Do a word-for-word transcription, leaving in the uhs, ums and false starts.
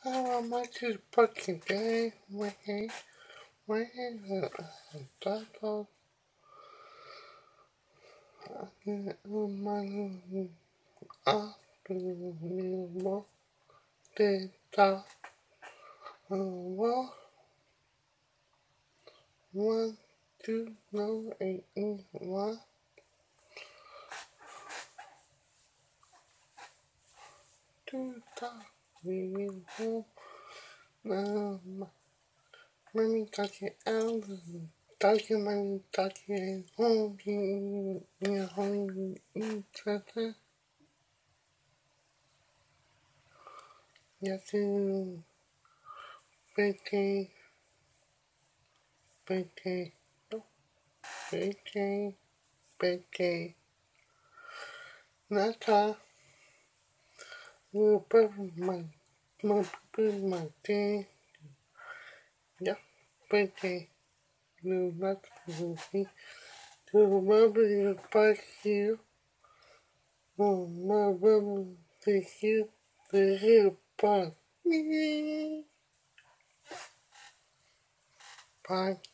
How much is bucket day? Wait, wait, that all. My afternoon data. Well, one, two, no, eight, one, two, we will go. Um, Mommy touch it out. Touch it, mommy touch it. Home, you, you, home, you, touch it. Yes, you, birthday, birthday, birthday, birthday. Nata, you birthday, my, my birthday, yeah, birthday. You not movie. To remember your past year, oh, my remember the year, the year past. Bye.